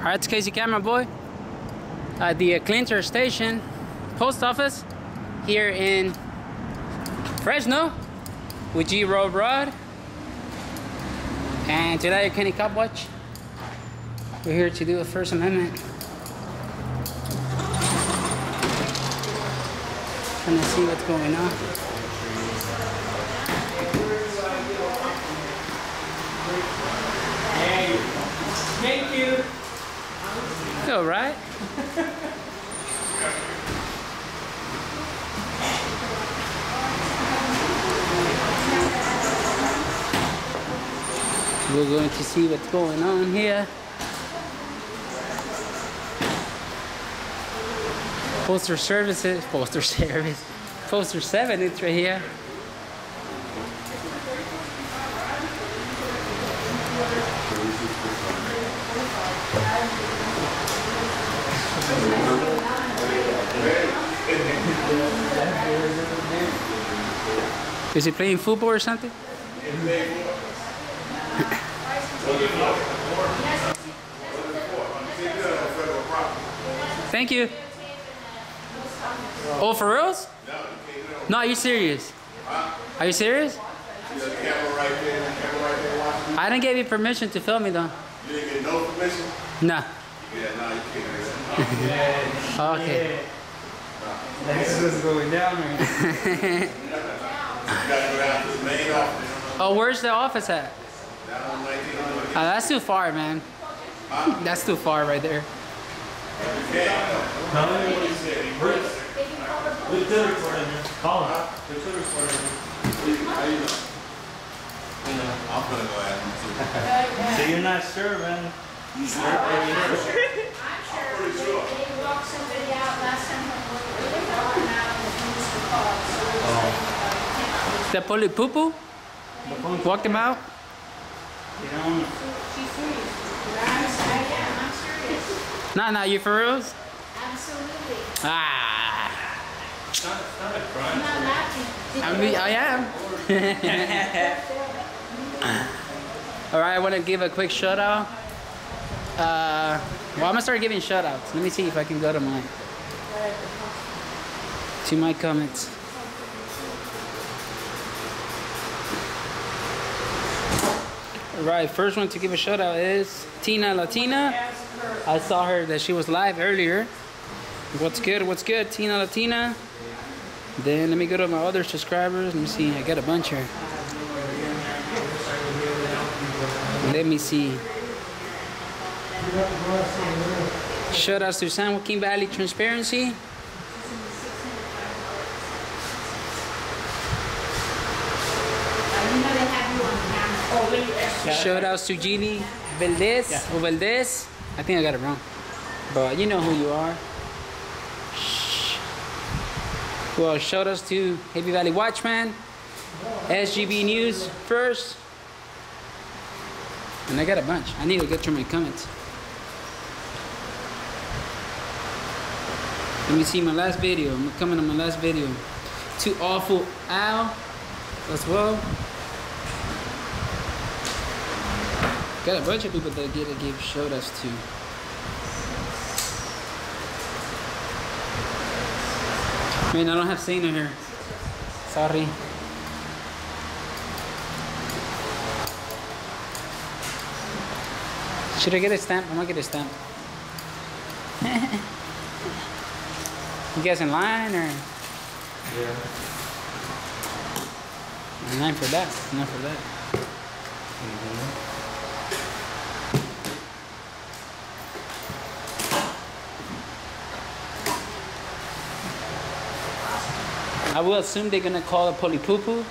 Alright, it's Casey Camera Boy at the Clincher Station Post Office here in Fresno with G Road Rod. And today at Kenny Cop Watch, we're here to do a First Amendment. Trying to see what's going on. Hey, thank you. All right. We're going to see what's going on here. Postal 7, it's right here. Is he playing football or something? Thank you. Oh, for reals? No, are you serious? Are you serious? I didn't give you permission to film me though. You didn't get no permission? No. Yeah, no, you can't. Okay. This is going down right now. You gotta go down to the main office. Oh, where's the office at? Down on 1900. Oh, that's too far, man. That's too far right there. Call him. How you know? I'm gonna go ask him too. So you're not sure, man? You sure? I'm sure. They walked somebody out last time when we were walking out and the police were called. So The Polipupu? Walked him out? You know? she's serious. I'm serious. Nah, you for reals? Absolutely. Ah. It's not a crime. I'm not laughing. I am. Alright, I want to give a quick shout out. Well, I'm gonna start giving shout outs. Let me see if I can go to my comments. Alright, first one to give a shout out is Tina Latina. I saw her that she was live earlier. What's good, Tina Latina? Then let me go to my other subscribers. Let me see, I got a bunch here. Let me see. Shout outs to San Joaquin Valley Transparency. Shout outs to Genie Valdez, or Valdez. I think I got it wrong, but you know who you are. Well, shout outs to Heavy Valley Watchman, SGB News first, and I got a bunch. I need to get through my comments. Let me see my last video. I'm coming on my last video. To Awful Al as well. Got a bunch of people that get to give shout outs to. Man, I don't have Saint in here. Sorry. Should I get a stamp? I'm gonna get a stamp. You guys in line or? Yeah. In line for that. Not for that. I will assume they're gonna call it Polipupu.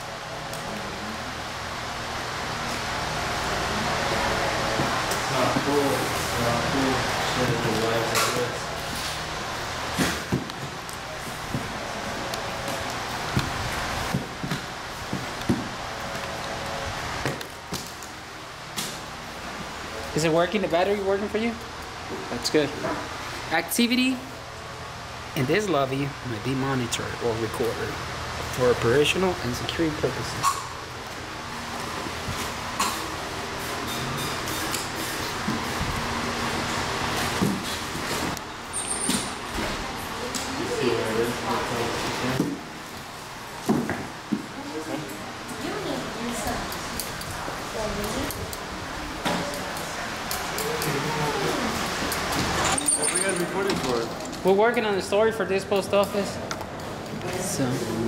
Is it working? The battery working for you? That's good. Activity in this lobby might be monitored or recorded for operational and security purposes. You need incense. What we guys recording for? We're working on the story for this post office. So.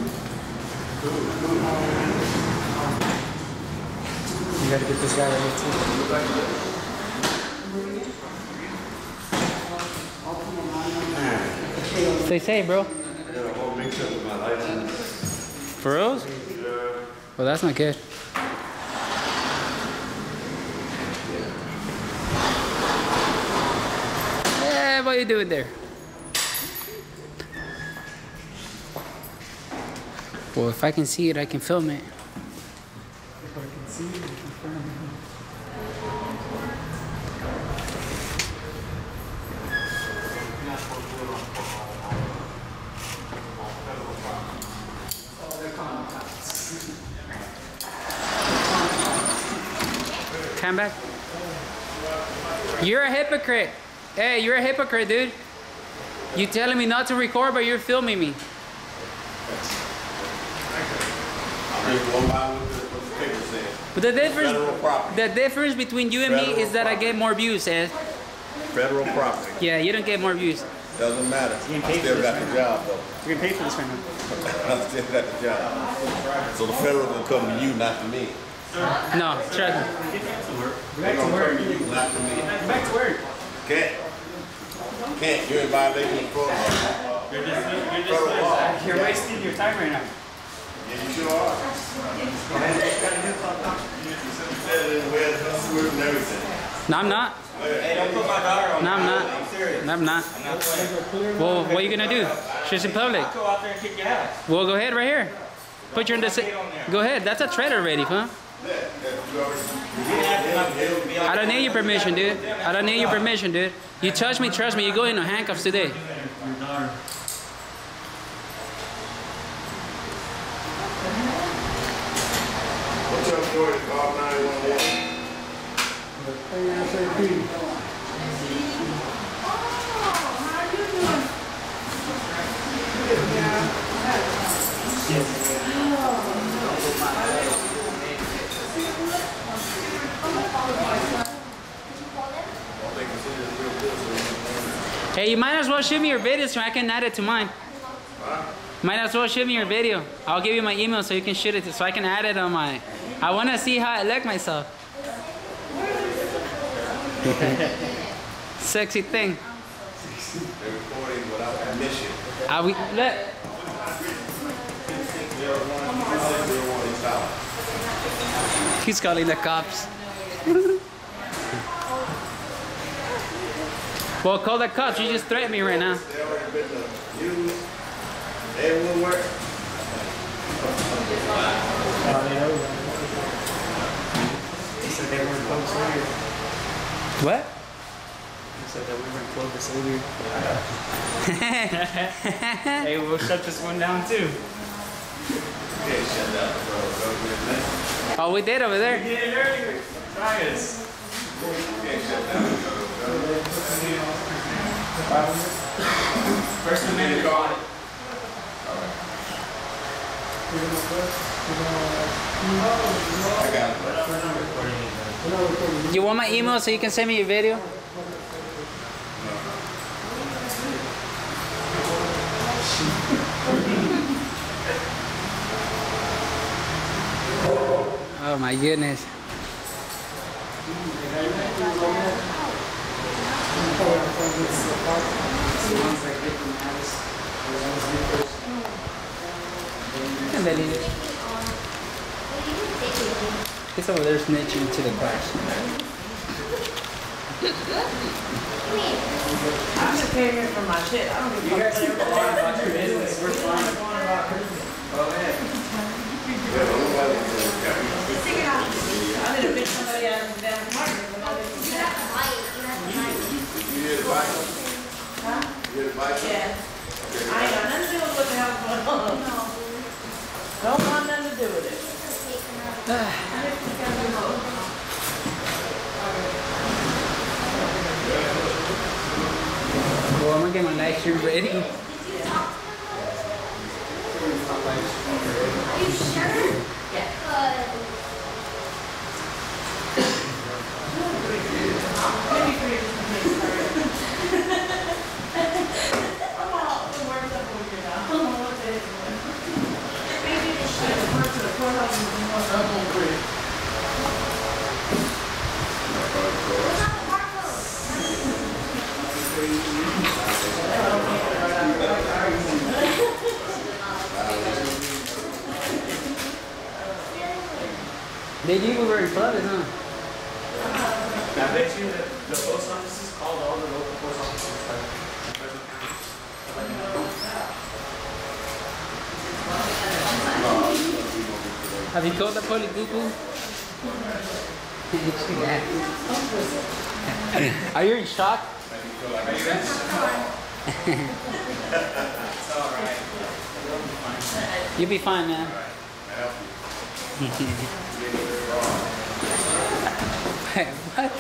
You gotta get this guy right here too. Say, bro. I got a whole mix-up with my license. For reals? Well, that's not good. What are you doing there? Well, if I can see it, I can film it. If I can see it, I can film it. Come back. You're a hypocrite. Hey, you're a hypocrite, dude. You telling me not to record, but you're filming me. I'm just going by what the paper says. But Federal property. the difference between you and me Federal is that I property. get more views, Ed. Federal property. Yeah, you don't get more views. Doesn't matter. You I can pay for still this, got the right? job though. You're gonna pay for this right now. I still got the job. So the federal gonna come to you, not to me. No, trust me. They gonna come to you, not to me. Back to work. Can't. You're in violation of protocol. Federal law. You're wasting your time right now. Yeah, you sure are. You said it in where the password and everything. No, I'm not. Hey, don't put my daughter on. No, I'm not. I'm serious. No, I'm not. I'm not playing. Well, what are you gonna do? She's in public. I'll go out there and kick your ass. Well, go ahead right here. Put your in the. Go ahead. That's a threat already, huh? I don't need your permission, dude. I don't need your permission, dude. You touch me, trust me, you go into handcuffs today. What's up, Jordan? Call 911. Hey, you might as well shoot me your video so I can add it to mine. Might as well shoot me your video. I'll give you my email so you can shoot it so I can add it on my. I want to see how I look myself. Sexy thing. They're recording without permission. Look. 601 East Tower. He's calling the cops. Well, call the cops. You just threatened me right now. They already been used. Everyone work. He said they weren't close earlier. What? He said that we weren't close earlier. Hey, we'll shut this one down too. You can't shut down the government. Oh, we did over there. We did it earlier. Try us. You can't shut down the government. First Amendment audit. I got it. You want my email so you can send me your video? Oh my goodness. Can't believe it. It's over there snitching to the class. I'm just paying here for my shit. I don't give a fuck what everybody About your business, we're fine. Go ahead. I need to pick somebody out of the damn apartment when I live in town. You hear the bike? Huh? You hear the bike? Yeah. I ain't got nothing to do with what the hell's going on. Don't want nothing to do with it. Well, I'm gonna get my live stream ready. They knew we were in flooded, huh? I bet you that the post offices called all the local post offices. Have you called the police, Google? Are you in shock? You'll be fine, man. What?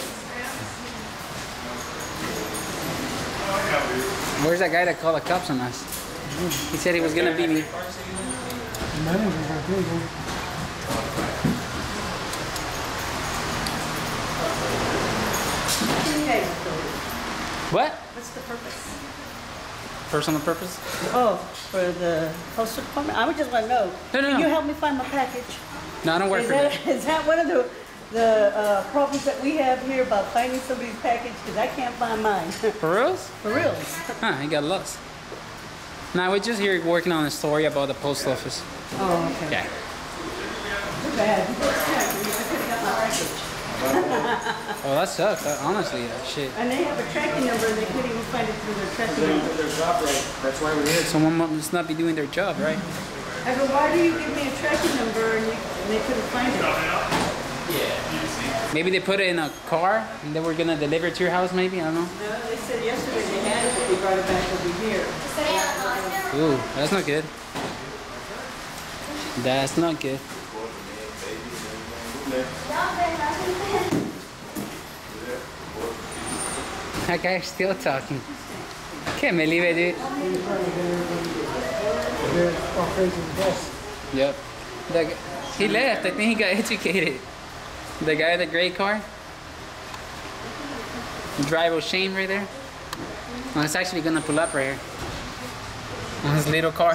Where's that guy that called the cops on us? He said he was gonna beat me. What? What's the purpose? Personal purpose? Oh, for the postal department? I would just want to know. No, no, Can you no. help me find my package? No, I don't work Is for that. is that one of the problems that we have here about finding somebody's package? Because I can't find mine. For reals? For reals. Huh, he got lost. No, we're just here working on a story about the post office. Oh, okay. Yeah. Too bad. I could have got my package. Oh, that sucks. Honestly, shit. And they have a tracking number and they couldn't even find it through their tracking number. Their job right. That's why we're here. Someone must not be doing their job, right? I go, why do you give me a tracking number and they couldn't find it? Maybe they put it in a car and they were gonna deliver it to your house. Maybe I don't know. No, they said yesterday they had it, but they brought it back over here. Ooh, that's not good. That's not good. That guy's still talking. Can't believe it, dude. Yep. He left. I think he got educated. The guy in the gray car. Drive O'Shane right there. Well, it's actually gonna pull up right here. On his little car.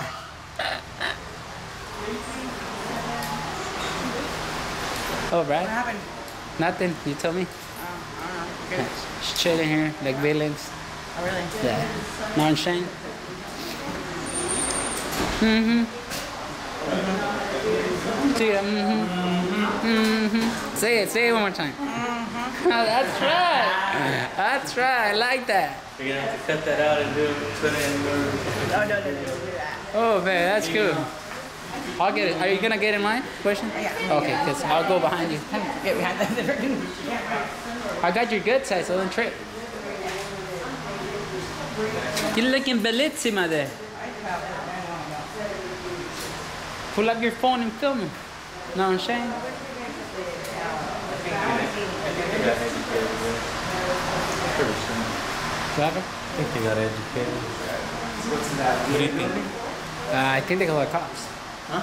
Oh, right. What happened? Nothing. You tell me. I don't know. Just chilling here like villains. Oh, really? Yeah. Not on Shane. Say it one more time. That's right. That's right. I like that. We're gonna have to cut that out and put it in the. Oh man, that's cool. I'll get it. Are you gonna get in line? Question? Yeah. Okay, because I'll go behind you. Get behind that. I got your good side, so don't trip. You're looking bellissima there. Pull up your phone and film it. Know what I'm saying? What happened? I think they got educated. What do you think? I think they call the cops. Huh?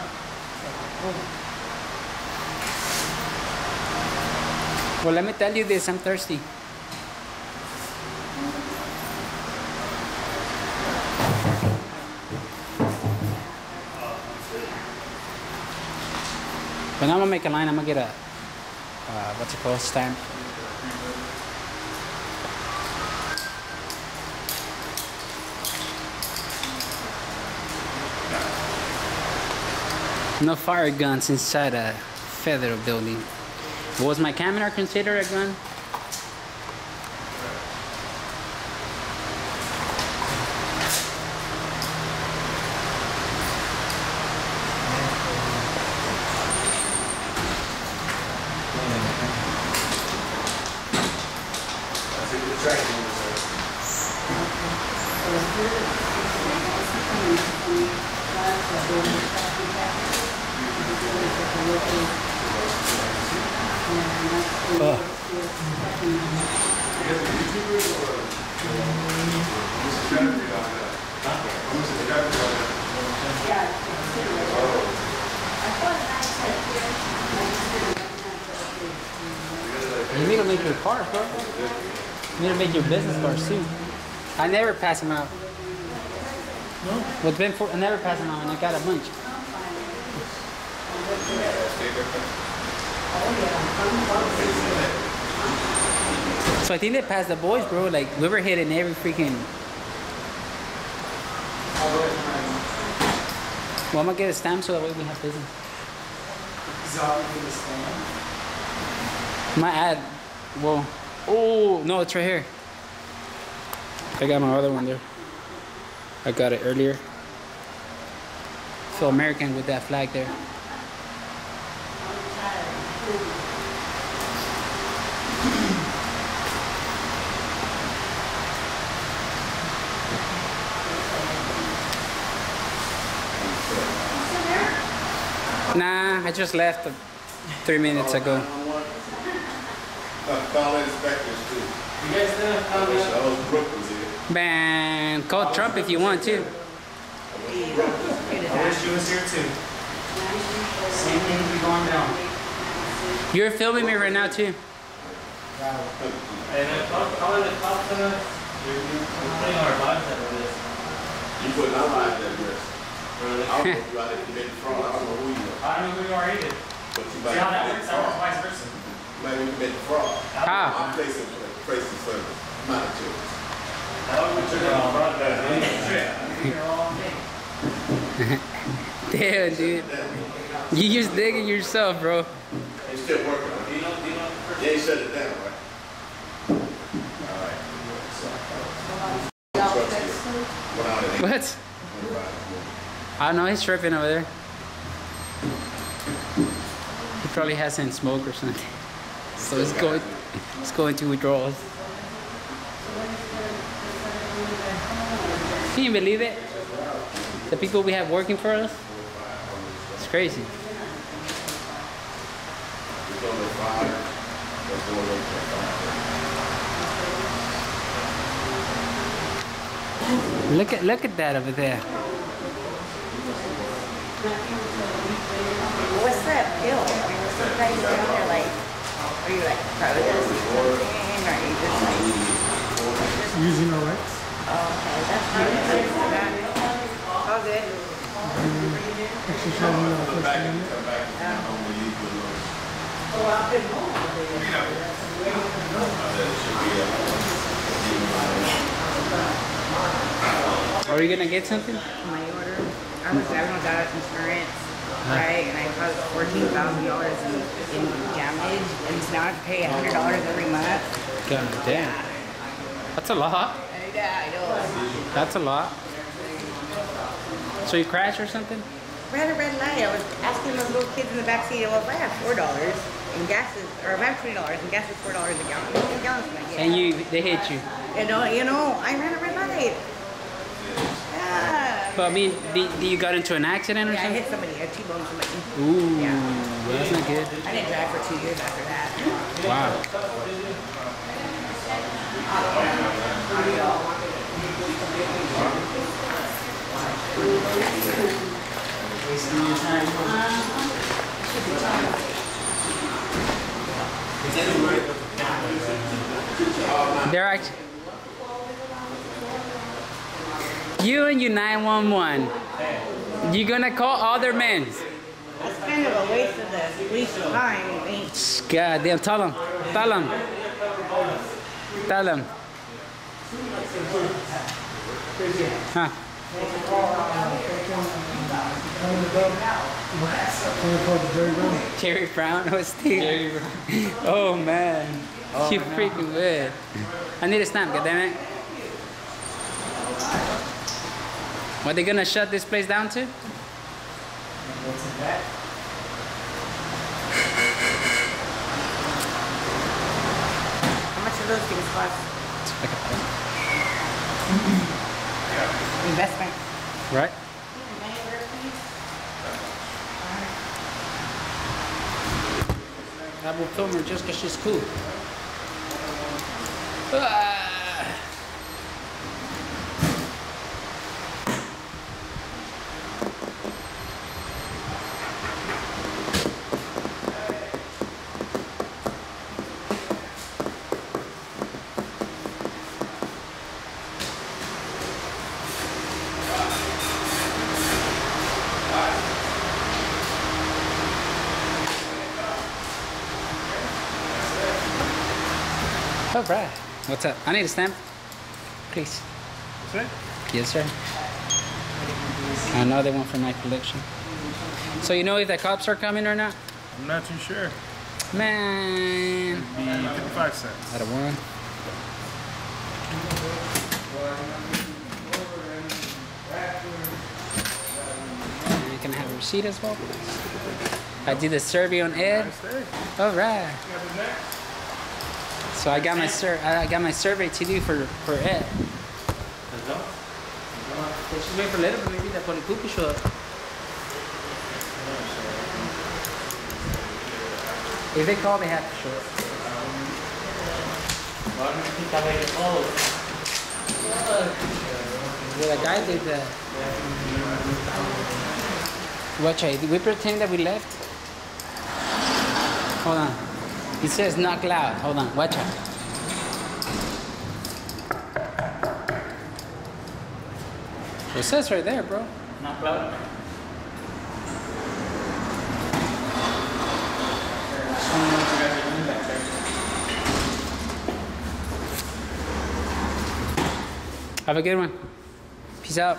Well, let me tell you this. I'm thirsty. But now I'm gonna make a line. I'm gonna get a what's it called, stamp. No fire guns inside a federal building. Was my camera considered a gun? You need to make your cars, bro. You need to make your business cars too. I never pass them out. No. What's been for? I never pass them out, and I got a bunch. So I think they passed the boys, bro. Like we were hitting every freaking. Well, I'm gonna get a stamp so that way we have business. My ad. Well, oh no, it's right here. I got my other one there. I got it earlier. Feel American with that flag there. Nah, I just left 3 minutes ago. Call inspectors too. You guys didn't I wish Brooke was here. Man, call Trump if you want to. I wish she was here too. Same thing be going down. You're filming me right now too. And then probably the cops we're putting our lives at risk. You put our lives at risk. Really? I don't know if you out there committing fraud. I don't know who you are. I don't know who you are either. But you See might how that commit works? That works fraud. vice versa. You might be committing fraud. How? I'm facing service. Not a joke. Damn, dude. You just digging yourself, bro. It's still working. You ain't shut it down, right? All right. What? I don't know, he's tripping over there. He probably hasn't smoked or something. So it's going to withdrawals. Can you believe it? The people we have working for us? It's crazy. Look at that over there. What's that pill? I mean, what's the price down there like? Are you like protest or something? Or are you just like Using our rights. okay, that's good. All good. Exercising our First Amendment. Are you gonna get something? My order. Everyone got insurance, right? And I caused $14,000 in damage, and so now I have to pay $100 every month. God damn. That's a lot. Yeah, I know. That's a lot. So you crashed or something? Red a red light. I was asking those little kids in the back seat, well, if I have $4 and gas is, or if I have $20 and gas is $4 a gallon, how many gallons can I get? And they hit you. You know, I ran a red light. Yeah. But I mean, you got into an accident or Yeah, I something? hit somebody. I T-boned somebody. Ooh, Yeah. that's not good. I didn't drive for 2 years after that. Wow. Wasting your time. They're actually. You and your 911. You're gonna call other men. That's kind of a waste of the police time, I think. God damn, tell them. Tell them. Tell them. Huh. Jerry Brown was Steve. Oh man. You freaking weird. I need a stamp, goddammit. What, they gonna shut this place down too? How much do those things cost? Investment. Right? I will film her just because she's cool. Ah. All right. What's up? I need a stamp, please. Sir? Yes, sir. Another one for my collection. So you know if the cops are coming or not? I'm not too sure. Man. Be 55 cents. Out of one. You can have a receipt as well. I did the survey on Ed. All right. So I got my survey to do for Ed. Just wait for a little bit, maybe that Polipupi show up. If they call, they have to show up. Why do you think I made it close? Well, the guy did that. Watch out, did we pretend that we left? Hold on. He says knock loud. Hold on, watch out. It says right there, bro. Not loud. Have a good one. Peace out.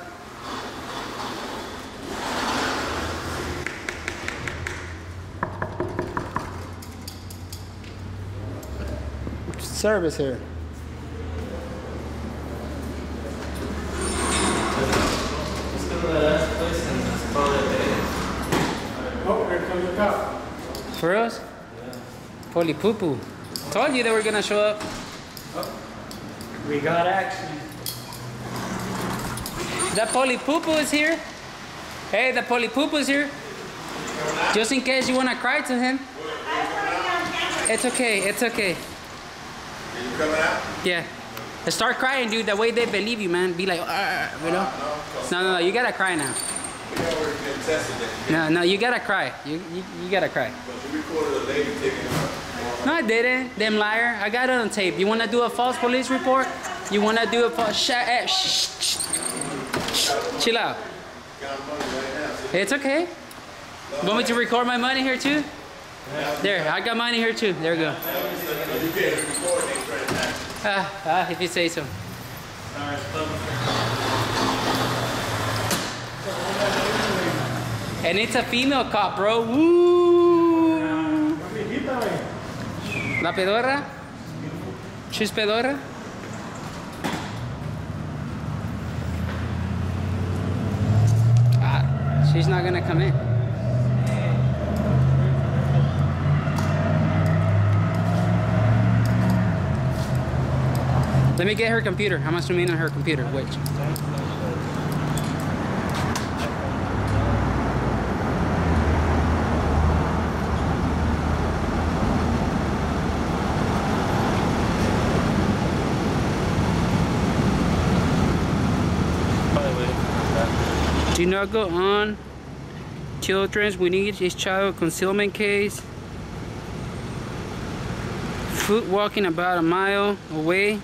Service here. Let's go to the last place and let's call it a day. Oh, here comes the cop. For us? Polipupu. Told you they were gonna show up. We got action. The Polipupu is here. Hey, the Polipupu is here. Just in case you wanna cry to him. It's okay, it's okay. Are you coming out? Yeah. Start crying, dude. That way they believe you, man. Be like, you know? No, you gotta cry now. We already been tested that. No, you gotta cry. You gotta cry. But you recorded a lady taking her. No, I didn't. Damn liar. I got it on tape. You wanna do a false police report? You wanna do a false... Chill out. Got money right now. It's okay. Want me to record my money here too? There, I got money here too. There we go. You can't record any transactions. If you say so. And it's a female cop, bro. Woo! La pedorra? She's pedorra? She's not gonna come in. Let me get her computer. How much do you mean on her computer? Wait. Do not go on. Children's, we need a child concealment case. Foot walking about a mile away.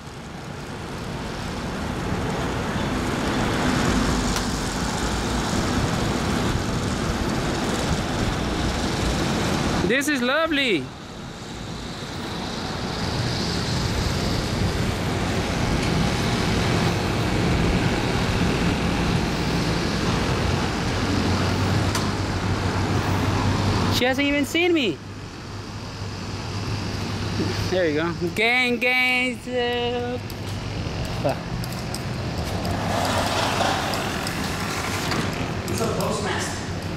This is lovely. She hasn't even seen me. There you go. Gang. It's a postmaster.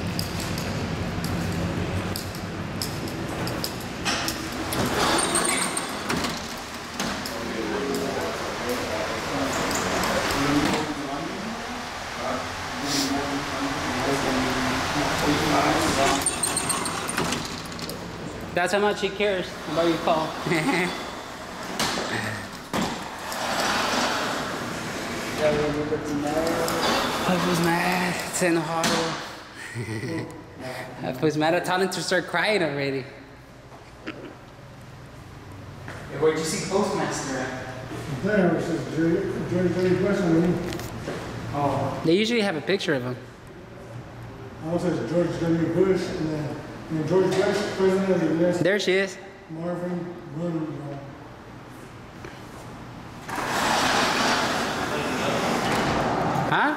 That's how much he cares about your call. Pues mad, se enojado. Pues mad, I told him to start crying already. Where'd you see Postmaster at? There, it says Jerry Bush on me. Oh. They usually have a picture of him. Also says George W. Bush and then George Bush, President of the United States. There she is. Marvin Boone. Huh?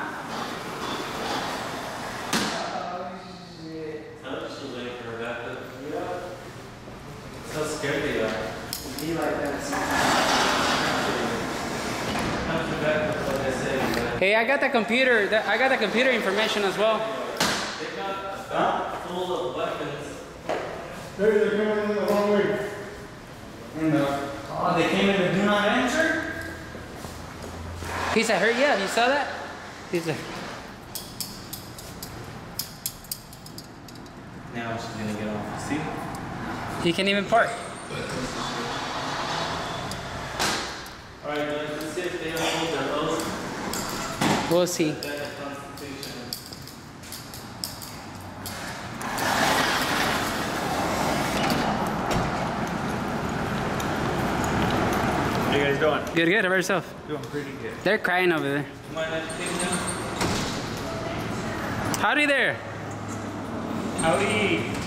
Hey, I got the computer. I got the computer information as well. They got a belt full of weapons. Maybe they're coming in the wrong way. Oh, they came in to do not enter? He said, hurry up. You saw that? He said, Now she's gonna get off. See? he can't even park. Alright, guys, let's see if they uphold their oath. We'll see. Defend the Constitution. How you guys doing? Good, good. How about yourself? Doing pretty good. They're crying over there. Mind if I take them? Howdy there. Howdy.